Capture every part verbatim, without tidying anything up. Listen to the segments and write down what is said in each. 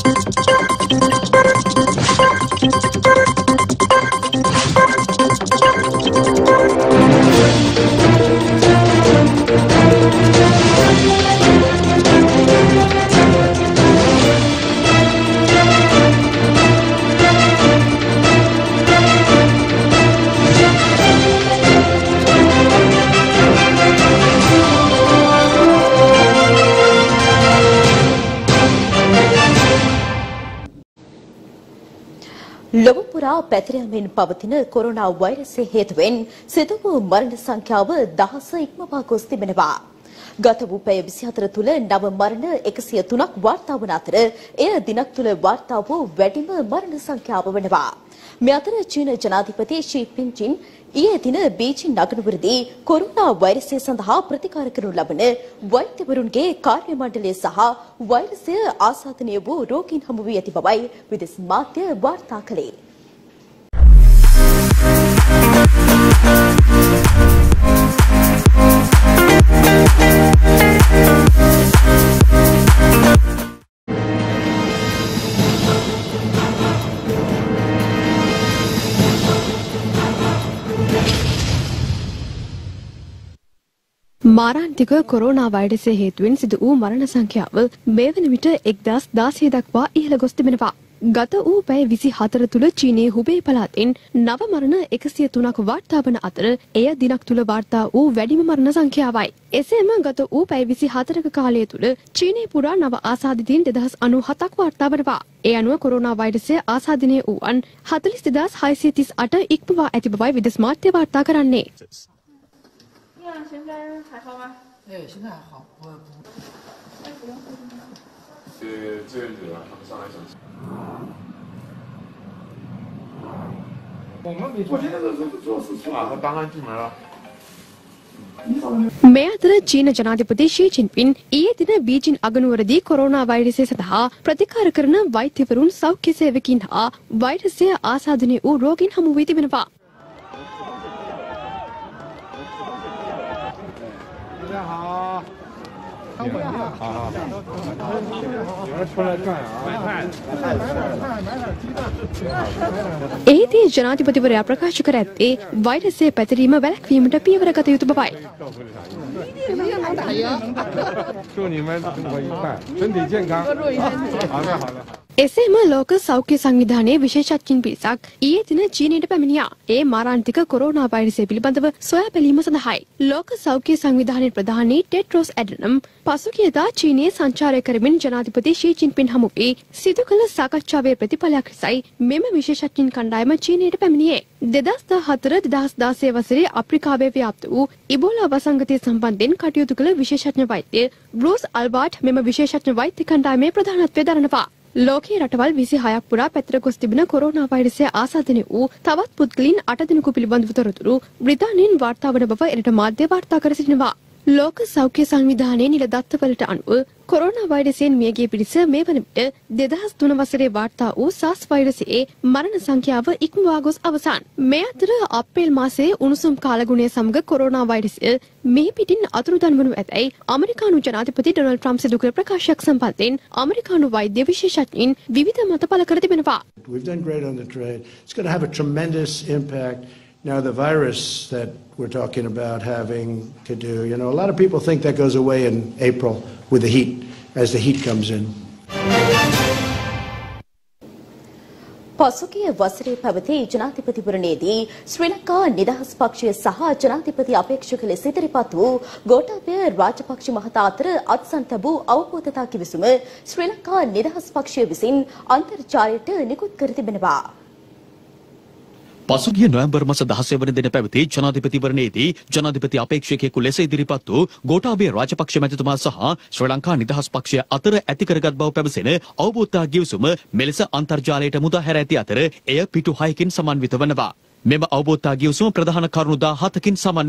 ලොවපුරා පැතිරෙමින් පවතින කොරෝනා වෛරසය හේතුවෙන් සිදු වූ මරණ සංඛ්‍යාව දහස ඉක්මවා ගොස් තිබෙනවා. ගත වූ පැය විසිහතර තුළ නව මරණ එකසිය තුනක් වාර්තා වන අතර එය දිනක් තුළ වාර්තා වූ වැඩිම මරණ සංඛ්‍යාව වෙනවා. මේ අතර චීන ජනාධිපති ෂී පින්චින් ඊයේ දින බීජිං නගරවලදී කොරෝනා වෛරසය සඳහා ප්‍රතිකාර කරනු ලබන වෛද්‍යවරුන්ගේ කාර්ය මණ්ඩලය සහ වෛරසය ආසාදනය වූ රෝගීන් හමු වී ඇති බවයි විදේශ මාධ්‍ය වාර්තා කළේ. මාරාන්තික කොරෝනා වෛරසය හේතුවෙන් සිදු වූ මරණ සංඛ්‍යාව මේ වන විට එක්දාස් දාසය දක්වා ඉහළ ගොස් තිබෙනවා. ගත වූ පැය විසිහතර තුළ චීනයේ හුබේ පළාතෙන් නව මරණ එකසිය තුනක් වාර්තා වන අතර එය දිනක් තුළ වාර්තා වූ වැඩිම මරණ සංඛ්‍යාවයි. එසේම ගත වූ පැය විසිහතරක කාලය තුළ චීනයේ පුරා නව ආසාදිතයින් දෙදහස් අනූහතක් වාර්තා වනවා. ඒ අනුව කොරෝනා වෛරසය ආසාදනය වූවන් හතළිස් දෙදාස් හයසිය තිස් අට ඉක්මවා ඇති බවයි විදේශ මාධ්‍ය වාර්තා කරන්නේ. 现在还好吗？ 哎，现在还好，我不。 那不用护吗？ 呃，志愿者他们上来想。我们没做，我现在都是做事情啊，他刚刚进门了。 මේ අතර චීන ජනාධිපති ෂී ජින්පින් ඊයේ දින බීජිං අගනුවරදී කොරෝනා වෛරසය සඳහා ප්‍රතිකාර කරන වෛද්‍යවරුන් සෞඛ්‍ය සේවකීන් හා වෛරසය ආසාදනය වූ රෝගීන් හමු වී තිබෙනවා. 大家好，好不好？好好。你们出来干啥？买菜，买点菜，买点鸡蛋。 එහිදී ජනාධිපතිවරයා ප්‍රකාශ කර ඇත්තේ වෛරසය පැතිරීම වැළැක්වීමට පියවර ගත යුතු බවයි. 祝你们生活愉快，身体健康。好的，好的。 එසේම ලෝක සෞඛ්‍ය සංවිධානයේ විශේෂඥයින් පිරිසක් ඊයේ දින චීනයට පැමිණියා. ඒ මාරාන්තික කොරෝනා වෛරසය පිළිබඳව සොයා බැලීම සඳහායි. ලෝක සෞඛ්‍ය සංවිධානයේ ප්‍රධානී ටෙඩ්රොස් ඇඩනම් පසුගියදා චීනයේ සංචාරය කරමින් ජනාධිපති ෂී ජින්පින් හමු වී සිදු කළ සාකච්ඡාවේ ප්‍රතිඵලයක් ලෙසයි මෙම විශේෂඥයින් කණ්ඩායම චීනයට පැමිණියේ. දෙදහස් දහහතර දෙදහස් දාසය වසරේ අප්‍රිකාවේ ව්‍යාප්ත වූ ඉබෝලා වසංගතය සම්බන්ධයෙන් කටයුතු කළ විශේෂඥ වෛද්‍ය බෲස් අල්බර්ට් මෙම විශේෂඥ වෛද්‍ය කණ්ඩායමේ ප්‍රධානත්වය දරනවා. ලෝකයේ රටවල් විසිහයක් පුරා පැතිර ගොස් තිබෙන කොරෝනා වෛරසය ආසාදනය වූ තවත් පුද්ගලයන් අට දෙනෙකු පිළිබඳව තොරතුරු බ්‍රිතාන්‍යයෙන් වාර්තා වන බව එරට මාධ්‍ය වාර්තා කර සිටිනවා. ලෝක සෞඛ්‍ය සංවිධානයේ නිලදත්තවලට අනුව කොරෝනා වෛරසයෙන් මියගිය පිරිස මේ වන විට දෙදහස් තුන වසරේ වාර්තා වූ සාස් වෛරසයේ මරණ සංඛ්‍යාව ඉක්මවා ගොස් අවසන්. මේ අතර අප්‍රේල් මාසයේ උණුසුම් කාලගුණය සමග කොරෝනා වෛරසය මෙහි පිටින් අතුරුදන් වනු ඇතැයි අමරිකානු ජනාධිපති ඩොනල්ඩ් ට්‍රම්ප් සිදු කළ ප්‍රකාශයක් සම්බන්ධයෙන් අමරිකානු වෛද්‍ය විශේෂඥයින් විවිධ මත පළ කර තිබෙනවා. We've done great on the trade. It's going to have a tremendous impact. Now the virus that we're talking about having to do, you know, a lot of people think that goes away in April with the heat, as the heat comes in. පසුගිය වසරේ පැවති ජනාධිපතිවරණයේදී ශ්‍රී ලංකා නිදහස් පක්ෂය සහ ජනාධිපති අපේක්ෂක ලෙස ඉදිරිපත් වූ ගෝඨාභය රාජපක්ෂ මහතා අතර අත්සන් තැබූ අවබෝධතා කිවිසුම ශ්‍රී ලංකා නිදහස් පක්ෂය විසින් අන්තර්ජාලයට නිකුත් කර තිබෙනවා. පසුගිය නොවැම්බර් මාස දහසය වන දින පැවති ජනාධිපතිවරණයේදී ජනාධිපති අපේක්ෂකයෙකු ලෙස ඉදිරිපත් වූ ගෝඨාභය රාජපක්ෂ මැතිතුමා සහ ශ්‍රී ලංකා නිදහස් පක්ෂය අතර ඇති කරගත් බව පැවසෙන අවබෝධතා ගිවිසුම මෙලෙස අන්තර්ජාලයට මුදා හැර ඇති අතර එය පිටු හයකින් සමන්විත වනවා. මෙම අවබෝධතා ගිවිසුම ප්‍රධාන කරුණු දාහතකින් සමන්විතයි.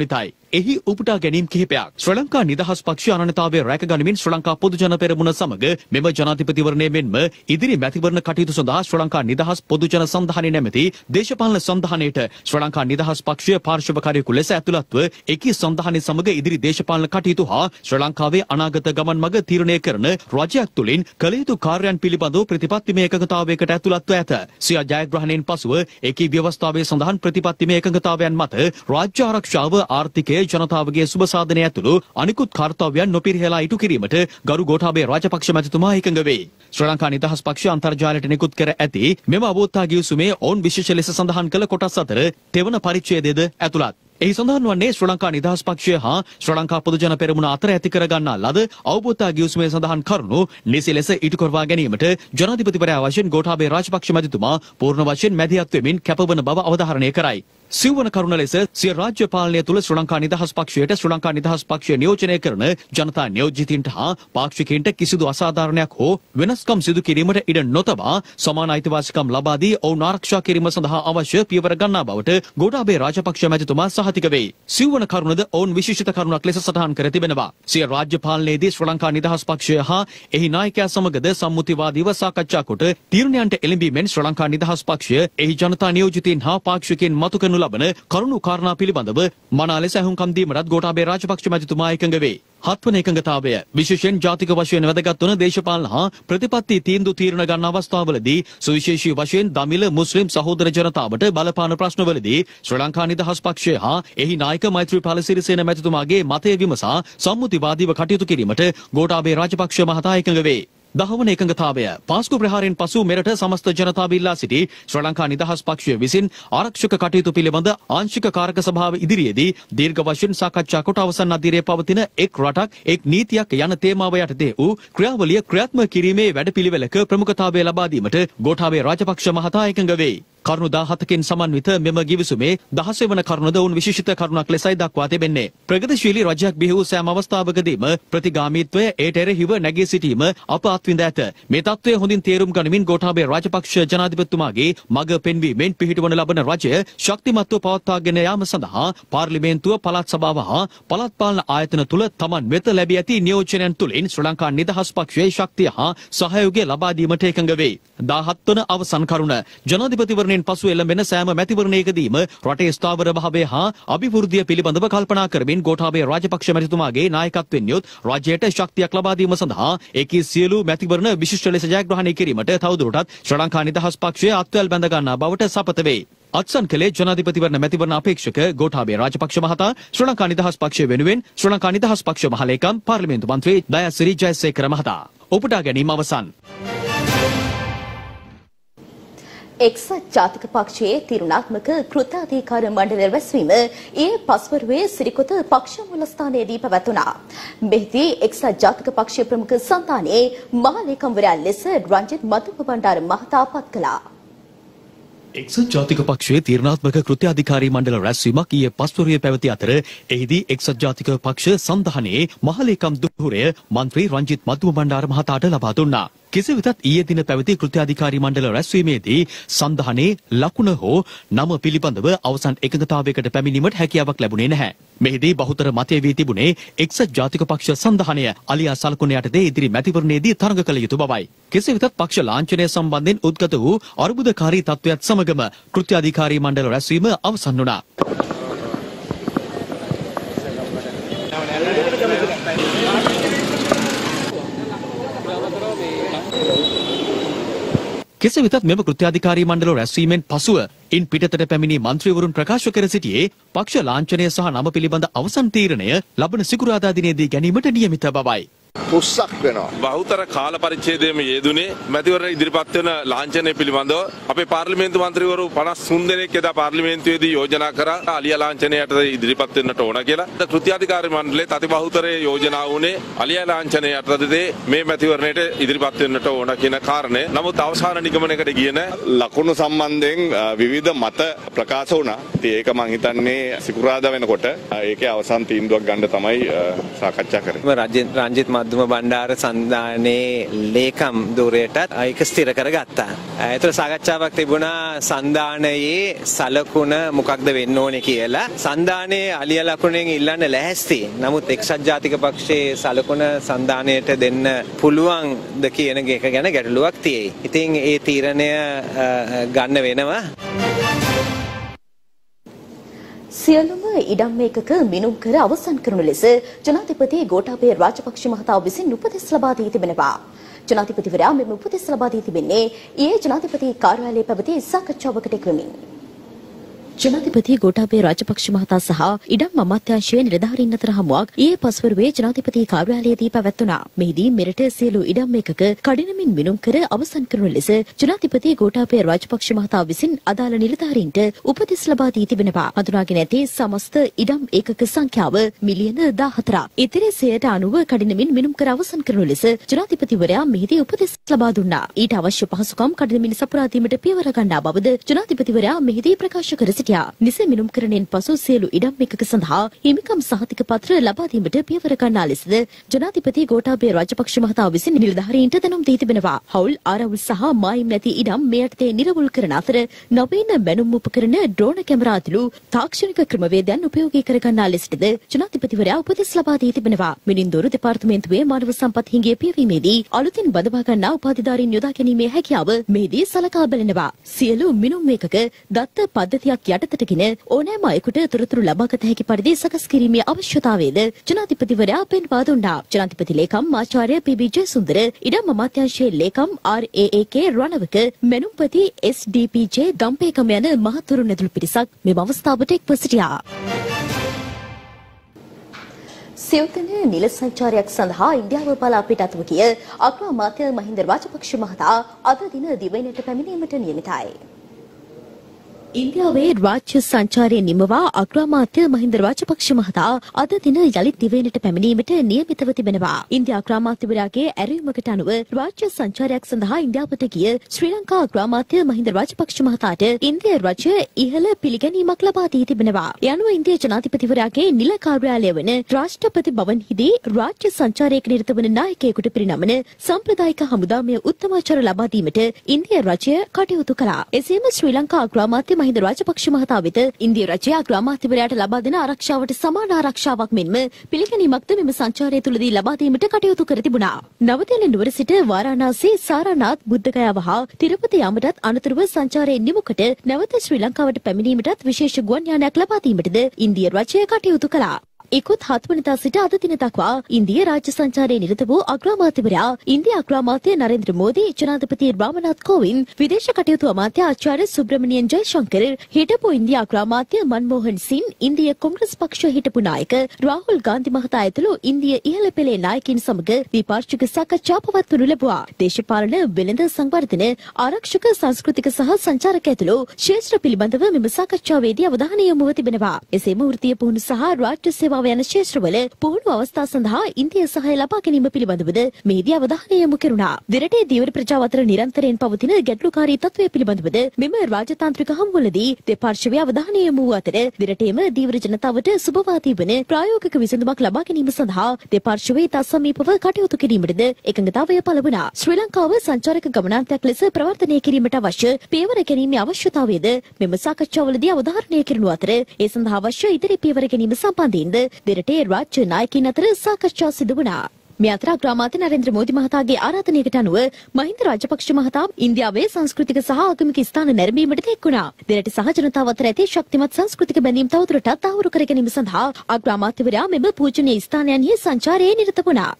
එහි උපුටා ගැනීම් කිහිපයක්. ශ්‍රී ලංකා නිදහස් පක්ෂය අනන්‍යතාවය රැකගනිමින් ශ්‍රී ලංකා පොදු ජන පෙරමුණ සමග මෙම ජනාධිපතිවරණය මෙන්ම ඉදිරි මැතිවරණ කටයුතු සඳහා ශ්‍රී ලංකා නිදහස් පොදු ජන සන්ධානයේ නැමැති දේශපාලන සන්ධානයට ශ්‍රී ලංකා නිදහස් පක්ෂය පාර්ශවකාරයෙකු ලෙස ඇතුළත්ව එකී සන්ධානයේ සමග ඉදිරි දේශපාලන කටයුතු හා ශ්‍රී ලංකාවේ අනාගත ගමන් මඟ තීරණය කරන රජයක් තුළින් කළ යුතු කාර්යයන් පිළිබඳව ප්‍රතිපත්තිමය එකඟතාවයකට ඇතුළත්ව ඇත. සිය ජයග්‍රහණයෙන් පසුව එකී ව්‍යවස්ථාවේ සඳහන් ප්‍රතිපත්තිමය එකඟතාවයන් මත රාජ්‍ය ආරක්ෂාව, ආර්ථිකය, ජනතාවගේ සුබ සාධනය ඇතුළු අනිකුත් කාර්යයන් නොපිරිහෙලා ඉටු කිරීමට ගරු ගෝඨාභය රාජපක්ෂ මැතිතුමා එකඟ වේ. ශ්‍රී ලංකා නිදහස් පක්ෂය අන්තර්ජාලයට නිකුත් කර ඇති මෙම අවබෝධතා ගිවිසුමේ ඔවුන් විශේෂ ලෙස සඳහන් කළ කොටස් අතර තෙවන පරිච්ඡේදයද ඇතුළත්. එහි සඳහන් වන්නේ ශ්‍රී ලංකා නිදහස් පක්ෂය හා ශ්‍රී ලංකා පොදු ජන පෙරමුණ අතර ඇති කර ගන්නා ලද අවබෝධතා ගිවිසුමේ සඳහන් කරුණු නිසි ලෙස ඉටු කරවා ගැනීමට ජනාධිපතිවරයා වශයෙන් ගෝඨාභය රාජපක්ෂ මැතිතුමා පූර්ණ වශයෙන් මැදිහත් වෙමින් කැපවන බව අවධාරණය කරයි. සිව්වන කරුණ ලෙස සිය රාජ්‍ය පාලනය තුළ ශ්‍රී ලංකා නිදහස් පක්ෂයට ශ්‍රී ලංකා නිදහස් පක්ෂය නියෝජනය කරන ජනතා නියෝජිතින්ට හා පාක්ෂිකයින්ට කිසිදු අසාධාරණයක් හෝ වෙනස්කම් සිදු කිරීමට ඉඩ නොතබා සමාන අයිතිවාසිකම් ලබා දී ඔවුන් ආරක්ෂා කිරීම සඳහා අවශ්‍ය පියවර ගන්නා බවට ගෝඨාභය රාජපක්ෂ මැතිතුමා සහතික වේ. සිව්වන කරුණද ඔවුන් විශේෂිත කරුණක් ලෙස සටහන් කර තිබෙනවා. සිය රාජ්‍ය පාලනයේදී ශ්‍රී ලංකා නිදහස් පක්ෂය හා එහි නායකයා සමගද සම්මුතිවාදීව සාකච්ඡා කොට තීරණයන්ට එළඹීමෙන් ශ්‍රී ලංකා නිදහස් පක්ෂය එහි ජනතා නියෝජිතින් හා පාක්ෂිකයින් මතු කරනු ලබන කරුණු කාරණා පිළිබඳව මනා ලෙස ඇහුම්කම් දීමටත් ගෝඨාභය රාජපක්ෂ මැතිතුමා එකඟ වේ. හත්වන එකඟතාවය විශේෂයෙන් ජාතික වශයෙන් වැදගත් වන දේශපාලන හා ප්‍රතිපත්ති තීන්දුව තීරණ ගන්න අවස්ථාවලදී සුවිශේෂී වශයෙන් දමිළ මුස්ලිම් සහෝදර ජනතාවට බලපාන ප්‍රශ්නවලදී ශ්‍රී ලංකා නිදහස් පක්ෂය හා එහි නායක මෛත්‍රීපාල සිරිසේන මැතිතුමාගේ මතය විමසා සම්මුතිවාදීව කටයුතු කිරීමට ගෝඨාභය රාජපක්ෂ මහතා එකඟ වේ. දහවන එකඟතාවය පාස්කු ප්‍රහාරයෙන් පසු මෙරට සමස්ත ජනතාව ඉල්ලා සිටි ශ්‍රී ලංකා නිදහස් පක්ෂය විසින් ආරක්ෂක කටයුතු පිළිබඳ ආංශික කාරක සභාව ඉදිරියේදී දීර්ඝ වශයෙන් සාකච්ඡා කොට අවසන් අධීරයේ පවතින එක් රටක් එක් නීතියක් යන තේමාව යටතේ වූ ක්‍රියාවලිය ක්‍රියාත්මක කිරීමේ වැඩපිළිවෙලක ප්‍රමුඛතාවය ලබා දීමට ගෝඨාභය රාජපක්ෂ මහතා එකඟ වේ. කරුණු දහහතකින් සමන්විත මෙම ගිවිසුමේ දහසය වන කරුණද ඔවුන් විශේෂිත කරුණක් ලෙසයි දක්වා තිබෙන්නේ. ප්‍රගතිශීලී රජයක් බිහි වූ සෑම අවස්ථාවකදීම ප්‍රතිගාමීත්වය ඒට එරෙහිව නැගී සිටීම අප අත්විඳ ඇත. මේ තත්ත්වය හොඳින් තේරුම් ගනිමින් ගෝඨාභය රාජපක්ෂ ජනාධිපතිතුමාගේ මඟ පෙන්වීමෙන් පිහිටවන ලබන රජය ශක්තිමත්ව පවත්වාගෙන යාම සඳහා පාර්ලිමේන්තුව, පළාත් සභාව හා පළාත් පාලන ආයතන තුළ තමන් වෙත ලැබී ඇති නියෝජනයන් තුළින් ශ්‍රී ලංකා නිදහස් පක්ෂයේ ශක්තිය හා සහයෝගය ලබා දීමට එකඟ වේ. දහහත් වන අවසන් කරුණ ජනාධිපතිවරණය පසු එළඹෙන සෑම මැතිවරණයකදීම රටේ ස්ථාවර භාවය හා අභිවෘද්ධිය පිළිබඳව කල්පනා කරමින් ගෝඨාභය රාජපක්ෂ මැතිතුමාගේ නායකත්වයෙන් යුත් රජයට ශක්තියක් ලබා දීම සඳහා ඒකී සියලු මැතිවරණ විශිෂ්ට ලෙස ජයග්‍රහණය කිරීමට තවදුරටත් ශ්‍රී ලංකා නිදහස් පක්ෂය අත්වැල් බැඳ ගන්නා බවට සපත වේ. අත්සන් කළේ ජනාධිපතිවරණ මැතිවරණ අපේක්ෂක ගෝඨාභය රාජපක්ෂ මහතා ශ්‍රී ලංකා නිදහස් පක්ෂය වෙනුවෙන් ශ්‍රී ලංකා නිදහස් පක්ෂ මහලේකම් පාර්ලිමේන්තු මන්ත්‍රී දයාසිරි ජයසේකර මහතා. උපුටා ගැනීම අවසන්. එක්සත් ජාතික පක්ෂයේ තිරුණාත්මක කෘත්‍යාධිකාර මණ්ඩලය රැස්වීම ඊයේ පස්වරුවේ සිරිකොත පක්ෂ මූලස්ථානයේදී පැවැතුණා. මෙහිදී එක්සත් ජාතික පක්ෂයේ ප්‍රමුඛ සන්තානයේ මහලේකම්වරයා ලෙස රංජිත් මතුප බණ්ඩාර මහතා පත් කළා. එක්සත් ජාතික පක්ෂයේ තීරණාත්මක කෘත්‍යාධිකාරී මණ්ඩල රැස්වීමක් ඊයේ පස්වරුවේ පැවති අතර එහිදී එක්සත් ජාතික පක්ෂ සන්ධානයේ මහලේකම් දුහුරය මන්ත්‍රී රංජිත් මතුප බණ්ඩාර මහතාට ලබා දුන්නා. කෙසේ වෙතත් ඊයේ දින පැවති කෘත්‍යාධිකාරී මණ්ඩල රැස්වීමේදී සන්ධානයේ ලකුණ හෝ නම පිළිබඳව අවසන් එකඟතාවයකට පැමිණීමට හැකියාවක් ලැබුණේ නැහැ. මෙහිදී බහුතර මතය වී තිබුණේ එක්සත් ජාතික පක්ෂ සන්ධානය අලියා සලකුණ යටතේ ඉදිරි මැතිවරණයේදී තරඟ කළ යුතු බවයි. කෙසේ වෙතත් පක්ෂ ලාංඡනය සම්බන්ධයෙන් උද්ගත වූ අර්බුදකාරී තත්ත්වයත් සමගම කෘත්‍යාධිකාරී මණ්ඩල රැස්වීම අවසන් වුණා. කෙසේ වෙතත් මෙම කෘත්‍යාධිකාරී මණ්ඩල රැස්වීමෙන් පසුව ඉන් පිටතට පැමිණි මන්ත්‍රීවරුන් ප්‍රකාශ කර සිටියේ පක්ෂ ලාංඡනය සහ නම පිළිබඳ අවසන් තීරණය ලබන සිකුරාදා දිනේදී ගැනීමට නියමිත බවයි. පුස්සක් වෙනවා. බහුතර කාල පරිච්ඡේදයේම යෙදුනේ මැතිවරණ ඉදිරිපත් වෙන ලාංඡනය පිළිබඳව අපේ පාර්ලිමේන්තු මන්ත්‍රීවරු පනස් තුන් දෙනෙක් එදා පාර්ලිමේන්තුවේදී යෝජනා කරා අලියා ලාංඡනයට ඉදිරිපත් වෙන්නට ඕන කියලා. කෘත්‍යාධිකාරී මණ්ඩලයේ තති බහුතරයේ යෝජනා වුණේ අලියා ලාංඡනය යටතේ මේ මැතිවරණයට ඉදිරිපත් වෙන්නට ඕන කියන කාරණය. නමුත් අවසාන නිගමනයකට ගියේ නැහැ. ලකුණු සම්බන්ධයෙන් විවිධ මත ප්‍රකාශ වුණා. ඉතින් ඒක මම හිතන්නේ සිකුරාදා වෙනකොට ඒකේ අවසන් තීන්දුවක් ගන්න තමයි සාකච්ඡා කරන්නේ. රංජිත් මධ්‍යම බණ්ඩාර සන්ධානයේ ලේකම් ධූරයටත් ඒක ස්ථිර කරගත්තා. ඒතර සාකච්ඡාවක් තිබුණා සන්ධානයේ සලකුණ මොකක්ද වෙන්න ඕනේ කියලා. සන්ධානයේ අලිය ලකුණෙන් ඉල්ලන්න ලැහැස්ති. නමුත් එක්සත් ජාතික පක්ෂයේ සලකුණ සන්ධානයට දෙන්න පුළුවන්ද කියන එක ගැන ගැටලුවක් තියෙයි. ඉතින් ඒ තීරණය ගන්න වෙනවා. සියලුම ඉඩම් මේකක මිනුම් කර අවසන් කරනු ලෙස ජනාධිපති ගෝඨාභය රාජපක්ෂ මහතා විසින් උපදෙස් ලබා දී තිබෙනවා. ජනාධිපතිවරයා මෙම උපදෙස් ලබා දී තිබෙන්නේ ඊයේ ජනාධිපති කාර්යාලයේ පැවති සාකච්ඡාවකට එක්වමින්. ජනාධිපති ගෝඨාභය රාජපක්ෂ මහතා සහ ඉඩම් අමාත්‍යාංශයේ නිලධාරීන් අතර හමුවක් ඊයේ පස්වරුවේ ජනාධිපති කාර්යාලයේදී පැවැත්වුණා. මෙහිදී මෙරට සියලු ඉඩම් ඒකක කඩිනමින් මිනුම් කර අවසන් කරනු ලෙස ජනාධිපති ගෝඨාභය රාජපක්ෂ මහතා විසින් අදාළ නිලධාරීන්ට උපදෙස් ලබා දී තිබෙනවා. හඳුනාගෙන ඇති සමස්ත ඉඩම් ඒකක සංඛ්‍යාව මිලියන දාහතරක්. ඉතිරි සියයට අනූව කඩිනමින් මිනුම් කර අවසන් කරනු ලෙස ජනාධිපතිවරයා මෙහිදී උපදෙස් ලබා දුන්නා. ඊට අවශ්‍ය පහසුකම් කඩිනමින් සපුරා දීමට පියවර ගන්නා බවද ජනාධිපතිවරයා මෙහිදී ප්‍රකාශ කර සිටියා. නිසි මිනුම් කරණයෙන් පසු සියලු ඉඩම් එකක සඳහා හිමිකම් සහතික පත්‍ර ලබා දීමට පියවර ගන්නා ලෙසද ජනාධිපති ගෝඨාභය රාජපක්ෂ මහතා විසින් නිලධාරීන්ට දැනුම් දී තිබෙනවා. හවුල් ආරවුල් සහ මායිම් නැති ඉඩම් මේ යටතේ නිරවුල් කරන අතර නවීන බැනුම් උපකරණ ඩ්‍රෝන කැමරා ඇතුළු තාක්ෂණික ක්‍රමවේදයන් උපයෝගී කර ගන්නා ලෙසටද ජනාධිපතිවරයා උපදෙස් ලබා දී තිබෙනවා. මිනින්දොරු දෙපාර්තමේන්තුවේ මානව සම්පත් හිඟිය පියවීමේදී අලුතින් බඳවා ගන්නා උපාධිධාරීන් යොදා ගැනීමේ හැකියාව මෙහිදී සලකා බලනවා. සියලු මිනුම් ඒකක දත්ත පද්ධතියක් යටතටගෙන ඕනෑම අයෙකුට තොරතුරු ලබාගත හැකි පරිදි සකස් කිරීමේ අවශ්‍යතාවයද ජනාධිපතිවරයා පෙන්වා දුන්නා. ජනාධිපති ලේකම් ආචාර්ය පී.බී. ජයසුන්දර, ඉඩම් අමාත්‍යාංශයේ ලේකම් ආර්.ඒ.ඒ.කේ රණවක, මෙනුම්පති එස්.ඩී.පී.ජේ ගම්පේකම යන මහතුරු නැතුළු පිරිසක් මෙම අවස්ථාවට එක්ව සිටියා. සිව්තන නිල සංචාරයක් සඳහා ඉන්දියාව බලා පිටත්ව ගිය අග්‍රාමාත්‍ය මහින්ද රාජපක්ෂ මහතා අද දින දිවයිනට පැමිණීමට නියමිතයි. ඉන්දියාවේ රාජ්‍ය සංචාරයේ නිමවා අග්‍රාමාත්‍ය මහින්ද රාජපක්ෂ මහතා අද දින යළිත් දිවයිනට පැමිණීමට නියමිතව තිබෙනවා. ඉන්දියා අග්‍රාමාත්‍යවරයාගේ ඇරයුමකට අනුව රාජ්‍ය සංචාරයක් සඳහා ඉන්දියාවට ගිය ශ්‍රී ලංකා අග්‍රාමාත්‍ය මහින්ද රාජපක්ෂ මහතාට ඉන්දිය රජය ඉහළ පිළිගැනීමක් ලබා දී තිබෙනවා. ඒ අනුව ඉන්දිය ජනාධිපතිවරයාගේ නිල කාර්යාලය වන රාෂ්ට්‍රපති භවන්හිදී රාජ්‍ය සංචාරයක නිරත වන නායකයෙකුට පිරිනමන සම්ප්‍රදායික හමුදාමය උත්තමාචාර ලබා දීමට ඉන්දිය රජය කටයුතු කළා. එසේම ශ්‍රී ලංකා අග්‍රාමාත්‍ය මහින්ද රාජපක්ෂ මහතා වෙත ඉන්දිය රජය අග්‍රාමාත්‍යවරයාට ලබා දෙන ආරක්ෂාවට සමාන ආරක්ෂාවක් මෙන්ම පිළිගැනීමක්ද මෙම සංචාරය තුළදී ලබා දීමට කටයුතු කර තිබුණා. නවදෙල නුවර සිට වාරාණසී සාරනාත් බුද්ධගයාව හා තිරුපති යාමටත් අනතුරුව සංචාරයෙන් නිමුකට නැවත ශ්‍රී ලංකාවට පැමිණීමටත් විශේෂ ගුවන් යානයක් ලබා දීමටද ඉන්දිය රජය කටයුතු කළා. ඉකුත් හත් වනදා සිට අද දින දක්වා ඉන්දිය රාජ්‍ය සංචාරයේ නිරත වූ අග්‍රාමාත්‍යවරයා ඉන්දියා අග්‍රාමාත්‍ය නරේන්ද්‍ර මෝදී, ජනාධිපති රාමනාත් කෝවින්ද්, විදේශ කටයුතු අමාත්‍ය ආචාර්ය සුබ්‍රමණියන් ජයශංකර, හිටපු ඉන්දියා අග්‍රාමාත්‍ය මන්මෝහන් සිං, ඉන්දිය කොංග්‍රස් පක්ෂ හිටපු නායක රාහුල් ගාන්ධි මහතා ඇතුළු ඉන්දිය ඉහළ පෙළේ නායකින් සමග ද්විපාර්ශ්වික සාකච්ඡා පවත්වනු ලැබුවා. දේශපාලන, වෙළඳ සංවර්ධන, ආරක්ෂක, සංස්කෘතික සහ සංචාරක ඇතුළු ක්ෂේත්‍ර පිළිබඳව මෙම සාකච්ඡාවේදී අවධානය යොමුව තිබෙනවා. එසේම වෘත්තීය පුහුණු සහ රාජ්‍ය සේවා යන ක්ෂේත්‍රවල පුහුණු අවස්ථා සඳහා ඉන්දිය සහාය ලබා ගැනීම පිළිබඳවද මෙහිදී අවධානය යොමු කෙරුණා. දෙරටේ දීවර ප්‍රජාව අතර නිරන්තරයෙන් පවතින ගැටලුකාරී තත්ත්වය පිළිබඳවද මෙම රාජතාන්ත්‍රික හමුවලදී දෙපාර්ශ්වයේ අවධානය යොමු වූ අතර දෙරටේම දීවර ජනතාවට සුබවාදී වන ප්‍රායෝගික විසඳුමක් ලබා ගැනීම සඳහා දෙපාර්ශ්වයේ ඉතා සමීපව කටයුතු කිරීමටද එකඟතාවය පළ වුණා. ශ්‍රී ලංකාව සංචාරක ගමනාන්තයක් ලෙස ප්‍රවර්ධනය කිරීමට අවශ්‍ය පියවර ගැනීමේ අවශ්‍යතාවයද මෙම සාකච්ඡාවලදී අවධාරණය කෙරුණු අතර ඒ සඳහා අවශ්‍ය ඉදිරි පියවර ගැනීම සම්බන්ධයෙන්ද දෙරටේ රාජ්‍ය නායකින් අතර සාකච්ඡා සිදු වුණා. මේ අතර අග්‍රාමාත්‍ය නරේන්ද්‍ර මෝදි මහතාගේ ආරාධනයකට අනුව මහින්ද රාජපක්ෂ මහතා ඉන්දියාවේ සංස්කෘතික සහ ආගමික ස්ථාන නැරඹීමට එක්වුණා. දෙරට සහ ජනතාව අතර ඇති ශක්තිමත් සංස්කෘතික බැඳීම් තවදුරටත් තහවුරු කර ගැනීම සඳහා අග්‍රාමාත්‍යවරයා මෙම පූජනීය ස්ථානයන්හි සංචාරයේ නිරත වුණා.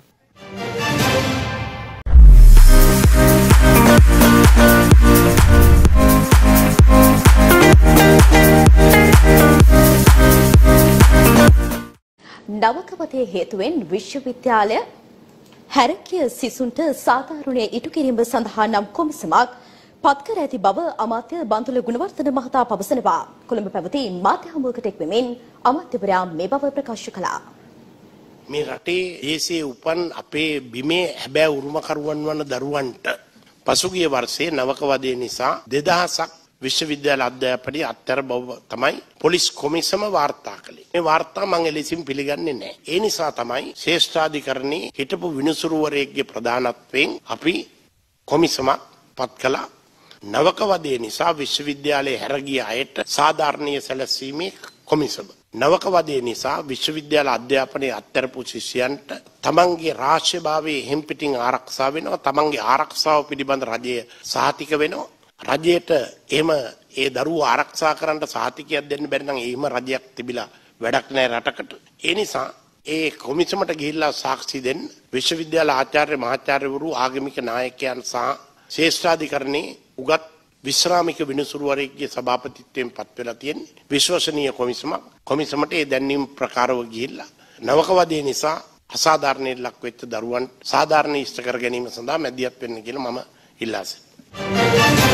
නවකවතේ හේතුවෙන් විශ්වවිද්‍යාලය හැරකිය සිසුන්ට සාධාරණය ඉටු කිරීම සඳහා නම් කොමිසමක් පත්කර ඇති බව අමාත්‍ය බන්තුල ගුණවර්ධන මහතා පවසනවා. කොළඹ පැවති මාධ්‍ය හමුවකට එක්වෙමින් අමාත්‍යවරයා මේ බව ප්‍රකාශ කළා. මේ රටේ දේශයේ උපන් අපේ බිමේ හැබෑ උරුමකරුවන් වන දරුවන්ට පසුගිය වර්ෂයේ නවක වදේ නිසා දෙදහසක් විශ්වවිද්‍යාල අධ්‍යාපනයේ අත්තර බව තමයි පොලිස් කොමිසම වාර්තා කළේ. මේ වාර්තා මම එලෙසින් පිළිගන්නේ නැහැ. ඒ නිසා තමයි ශ්‍රේෂ්ඨාධිකරණයේ හිටපු විනිසුරුවරයෙක්ගේ ප්‍රධානත්වයෙන් අපි කොමිසමක් පත් කළා. නවක වදේ නිසා විශ්වවිද්‍යාලයේ හැරගිය අයට සාධාරණීය සැලසීමේ කොමිසම. නවක වදේ නිසා විශ්වවිද්‍යාල අධ්‍යාපනයේ අත්තරපු ශිෂ්‍යයන්ට තමන්ගේ රාශ්‍යභාවයේ හිම්පිටින් ආරක්ෂා වෙනවා. තමන්ගේ ආරක්ෂාව පිළිබඳ රජය සහතික වෙනවා. රජයට එහෙම ඒ දරුවෝ ආරක්ෂා කරන්න සහතිකයක් දෙන්න බැරි නම් එහෙම රජයක් තිබිලා වැඩක් නැහැ රටකට. ඒ නිසා ඒ කොමිසමට ගිහිල්ලා සාක්ෂි දෙන්න විශ්වවිද්‍යාල ආචාර්ය මහාචාර්යවරු ආගමික නායකයන් සහ ශ්‍රේෂ්ඨාධිකරණයේ උගත් විශ්‍රාමික විනිසුරුවරයෙක්ගේ සභාපතිත්වයෙන් පත් වෙලා තියෙන්නේ විශ්වසනීය කොමිසමක්. කොමිසමට ඒ දැන්වීම් ප්‍රකාරව ගිහිල්ලා නවක වදේ නිසා අසාධාරණයට ලක් වෙච්ච දරුවන් සාධාරණ ඉෂ්ට කර ගැනීම සඳහා මැදිහත් වෙන්න කියලා මම ඉල්ලා සිටිනවා.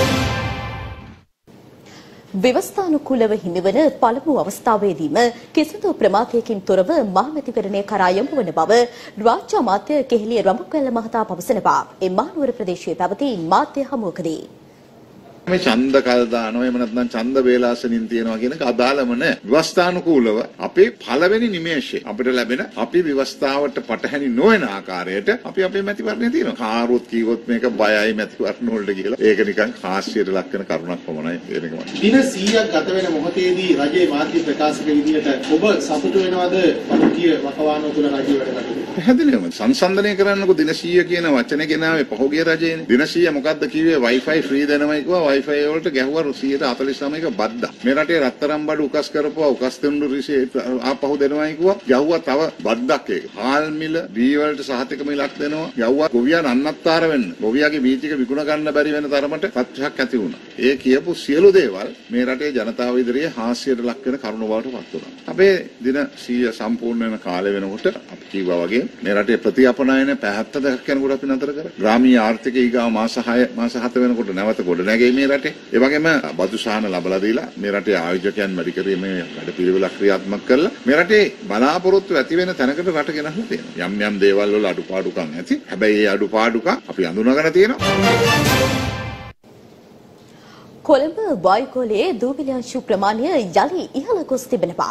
ව්‍යවස්ථානුකූලව හිමිවන පළමු අවස්ථාවේදීම කිසිදු ප්‍රමාදයකින් තොරව මහමැතිවරණය කරා යොමු වන බව රාජ්‍ය අමාත්‍ය කෙහෙලිය රඹුක්වැල්ල මහතා පවසනවා. ඒ මහනුවර ප්‍රදේශයේ පැවති මාධ්‍ය හමුවකදී මේ ඡන්ද කල් දානවා එහෙම නැත්නම් ඡන්ද වේලාසනින් තියනවා කියන එක අදාළම නැහැ. ව්‍යවස්ථානුකූලව අපේ පළවෙනි නිමේෂයේ අපිට ලැබෙන අපි ව්‍යවස්ථාවට පටහැනි නොවන ආකාරයට අපි අපේ මැතිවරණය තියෙනවා. කාරුත් කීවොත් මේක බයයි මැතිවරණ වලට කියලා. ඒක නිකන් හාස්‍යයට ලක් වෙන කරුණක් පමණයි කියන එක මම. දින සීයක් ගත වෙන මොහොතේදී රජයේ මාධ්‍ය ප්‍රකාශක විදියට ඔබ සතුටු වෙනවද පසුගිය වකවානුව තුළ රජයේ වැඩ කටයුතු? පැහැදිලිවම සංසන්දනය කරන්නකො දින සීය කියන වචනේ ගෙනාවේ පහුගිය රජයේනේ. දින සීය මොකද්ද කිව්වේ? Wi-Fi free දෙනවයි කිව්වා. Wi-Fi වලට ගැහුවා සියයට හතළිස් නවයක බද්දා. මේ රටේ රත්තරන් බඩු උකස් කරපුවා උකස් දෙන්නු රිසි ආපහු දෙනවයි කිව්වා. ගැහුවා තව බද්දක් ඒක. හාල් මිල, දී වලට සහතික මිලක් දෙනවා. ගැහුවා ගොවියන් අන්නත්තර වෙන්න. ගොවියාගේ බීජික විකුණ ගන්න බැරි වෙන තරමට තත්ත්වයක් ඇති වුණා. ඒ කියපු සියලු දේවල් මේ රටේ ජනතාව ඉදිරියේ හාස්‍යයට ලක් වෙන කරුණ බවට පත් වුණා. අපේ දින සීය සම්පූර්ණ වෙන කාලය වෙනකොට අපි කිව්වා වගේ මේ රටේ ප්‍රතිඅපනයන පැහැත්තක් යනකොට අපි නතර කරා. ග්‍රාමීය ආර්ථිකය ඊගාව මාස හය මාස හත වෙනකොට නැවත ගොඩ නැගෙයි මේ රටේ. ඒ වගේම බදු සහන ලබලා දීලා මේ රටේ ආයෝජකයන් වැඩි කිරීමේ වැඩ පිළිවෙලක් ක්‍රියාත්මක කරලා මේ රටේ බලාපොරොත්තු ඇති වෙන තැනකට රට ගෙනල්ලා තියෙනවා. යම් යම් දේවල් වල අඩුපාඩුකම් ඇති. හැබැයි මේ අඩුපාඩුකම් අපි අඳුනගෙන තියෙනවා. කොළඹ වායුගෝලයේ දූවිලි අංශු ප්‍රමාණය යලි ඉහළ ගොස් තිබෙනවා.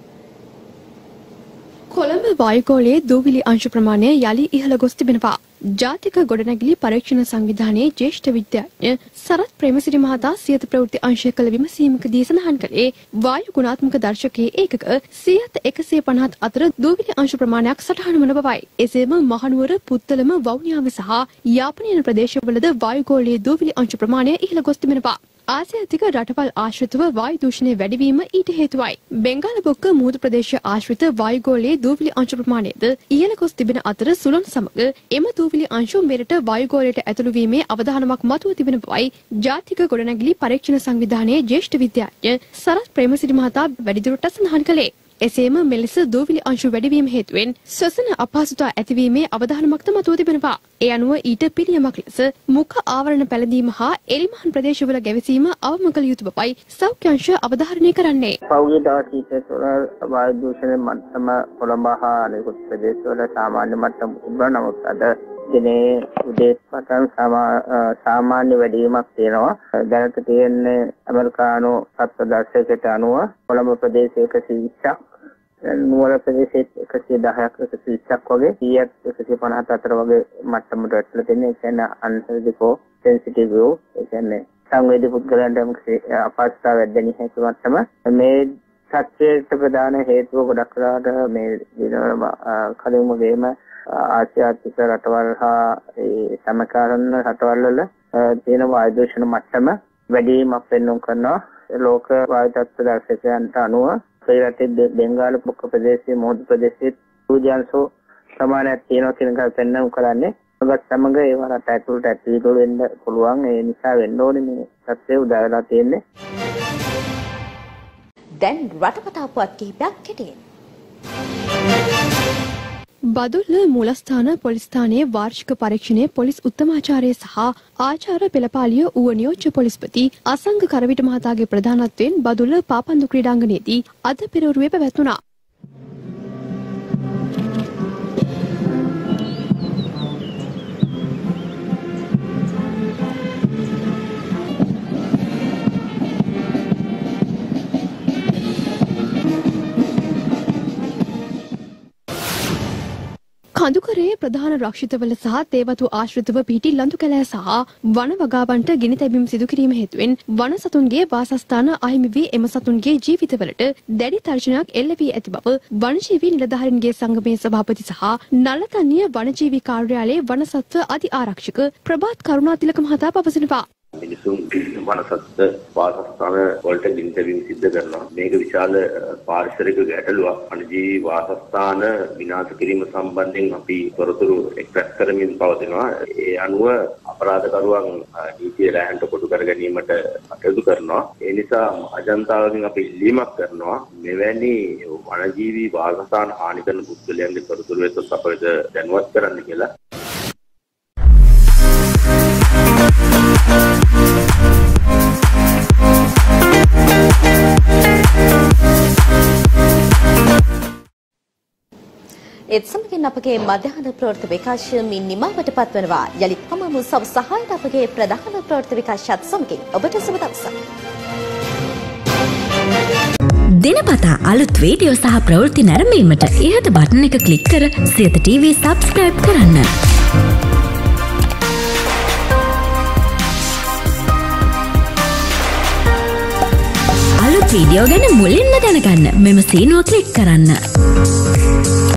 කොළඹ වායුගෝලයේ දූවිලි අංශු ප්‍රමාණය යලි ඉහළ ගොස් තිබෙනවා. ජාතික ගොඩනැගිලි පරීක්ෂණ සංවිධානයේ ජ්‍යෙෂ්ඨ විද්‍යාඥ සරත් ප්‍රේමසිරි මහතා සියත ප්‍රවෘත්ති අංශය කළ විමසීමකදී සඳහන් කළේ වායු ගුණාත්මක දර්ශකයේ ඒකක සියත එකසිය පනහත් අතර දූවිලි අංශු ප්‍රමාණයක් සටහන් වන බවයි. එසේම මහනුවර, පුත්තලම, වවුනියාව සහ යාපනය යන ප්‍රදේශවලද වායුගෝලයේ දූවිලි අංශු ප්‍රමාණය ඉහළ ගොස් තිබෙනවා. ආසියාතික රටවල් ආශ්‍රිතව වායු දූෂණය වැඩිවීම ඊට හේතුවයි. බෙන්ගාල බොක්ක මුහුදු ප්‍රදේශ ආශ්‍රිත වායුගෝලයේ දූවිලි අංශු ප්‍රමාණයද ඉහළ ගොස් තිබෙන අතර සුළං සමග එම දූවිලි අංශු මෙරට වායුගෝලයට ඇතුළු වීමේ අවධානමක් මතුව තිබෙන බවයි ජාතික ගොඩනැගිලි පරීක්ෂණ සංවිධානයේ ජ්‍යෙෂ්ඨ විද්‍යාඥ සරත් ප්‍රේමසිරි මහතා වැඩිදුරටත් සඳහන් කළේ. එසේම මෙලෙස දූවිලි අංශු වැඩිවීම හේතුවෙන් ශ්වසන අපහසුතා ඇතිවීමේ අවධානමක්ද මතුව තිබෙනවා. ඒ අනුව ඊට පිළියමක් ලෙස මුඛ ආවරණ පැළඳීම හා එලිමහන් ප්‍රදේශවල ගැවසීම අවම කළ යුතු බවයි සෞඛ්‍ය අංශ අවධාරණය කරන්නේ. පෞද්ගලික දවස් කිහිපය තුළ වායු දූෂණය මට්ටම කොළඹ හා අනෙකුත් ප්‍රදේශවල සාමාන්‍ය මට්ටම තිබුණා. නමුත් අද දිනේ උදේ පටන් සාමාන්‍ය වැඩිවීමක් තියෙනවා. දැනට තියෙන්නේ ඇමරිකානු සත්ව දර්ශකයට අනුව කොළඹ ප්‍රදේශයේ එකසිය විස්සක්, නුවර ප්‍රදේශයේ එකසිය දහයක් එකසිය විස්සක් වගේ, ඊයත් එකසිය පනහත් අතර වගේ මට්ටමට ඇතුළත් වෙන්නේ. ඒ කියන්නේ අන්සර්ජිකෝ සෙන්සිටිව් වූ, ඒ කියන්නේ සංවේදී පුද්ගලයන්ට අපහසුතාවයක් දැනිය හැකි මට්ටම. මේ සත්‍යයට ප්‍රධාන හේතුව ගොඩක් වෙලාවට මේ දිනවල කලින් වගේම ආසියාතික රටවල් හා ඒ සමකාලීන රටවල් වල තියෙන වායු දූෂණ මට්ටම වැඩිවීමක් පෙන්වන කරනවා. ලෝක වායු තත්ත්ව දර්ශකයන්ට අනුව ඒ රටේ බෙන්ගාල බොක්ක ප්‍රදේශයේ මුහුදු ප්‍රදේශයේ දූෂණසෝ ප්‍රමාණයක් තියෙනවා කියන එක පෙන්වන්න කරන්නේ. ඔබත් සමග ඒවා රට ඇතුළට ඇතුළු වෙන්න පුළුවන්. ඒ නිසා වෙන්න ඕනේ මේ තත්ත්වය උදාලා තියෙන්නේ. දැන් රටපතා පුවත් කිහිපයක් කෙටියෙන්. බදුල්ල මූලස්ථාන පොලිස් ස්ථානයේ වාර්ෂික පරීක්ෂණයේ පොලිස් උත්තමාචාර්ය සහ ආචාර්ය පෙළපාලිය ඌව නියෝජ්‍ය පොලිස්පති අසංග කරවිට මහතාගේ ප්‍රධානත්වයෙන් බදුල්ල පාපන්දු ක්‍රීඩාංගණයේදී අද පෙරවරුවේ පැවැත්වුණා. කඳුකරේ ප්‍රධාන රක්ෂිතවල සහ තේවතු ආශ්‍රිතව පිහිටි ලඳු කැලෑ සහ වන වගාවන්ට ගිනි තැබීම් සිදු කිරීම හේතුවෙන් වන සතුන්ගේ වාසස්ථාන අහිමි වී එම සතුන්ගේ ජීවිතවලට දැඩි තර්ජනයක් එල්ල වී ඇති බව වනජීවී නිලධාරීන්ගේ සංගමේ සභාපති සහ නලතන්නිය වනජීවී කාර්යාලයේ වනසත්ව අධි ආරක්ෂක ප්‍රභාත් කරුණාතිලක මහතා පවසනවා. මිනිසුන් වනසත්ත්ව වාසස්ථාන වලට ගිනි තැබීම් සිද්ධ කරනවා. මේක විශාල පාරිසරික ගැටලුවක්. වනජීවී වාසස්ථාන විනාශ කිරීම සම්බන්ධයෙන් අපි තොරතුරු එක්රැස් කරමින් පවතිනවා. ඒ අනුව අපරාධකරුවන් නීතිය රැහන්ට කොටු කර ගැනීමට කටයුතු කරනවා. ඒ නිසා අජන්තාවකින් අපි ඉල්ලීමක් කරනවා මෙවැනි වනජීවී වාසස්ථාන හානි කරන පුද්ගලයන්ගේ තොරතුරු වෙතත් අපිට දැනුවත් කරන්න කියලා. ඒත් සමගින් අපගේ මධ්‍යහන ප්‍රවෘත්ති විකාශය මින් නිමාවට පත්වනවා. යලිත් හමුවමු සව සහායට අපගේ ප්‍රධාන ප්‍රවෘත්ති විකාශයත් සමගින් ඔබට සුබ දවසක්. දිනපතා අලුත් වීඩියෝ සහ ප්‍රවෘත්ති නැරඹීමට ඉහත බටන් එක ක්ලික් කර සියත ටීවී සබ්ස්ක්‍රයිබ් කරන්න. අලුත් වීඩියෝ ගැන මුලින්ම දැනගන්න මෙම සීනුව ක්ලික් කරන්න.